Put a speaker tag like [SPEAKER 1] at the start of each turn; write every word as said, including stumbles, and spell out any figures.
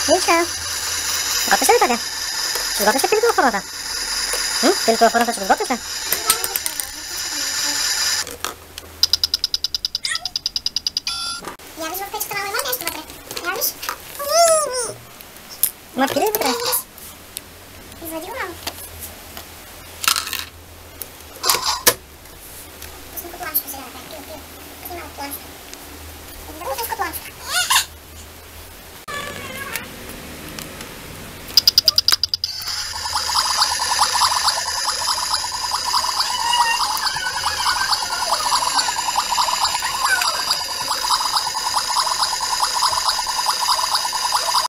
[SPEAKER 1] Мишка, готвишься ли, Тоня? Чи готвишся ти від твого рота? М? Ти від твого рота чи готвишся?
[SPEAKER 2] Я вижу, как ты мало воды, что смотри. Я вижу.
[SPEAKER 1] Мопки ли вытри?
[SPEAKER 2] Изводил маму. Вкусную планшку зеленую. Пил, пил. Снимал планшку.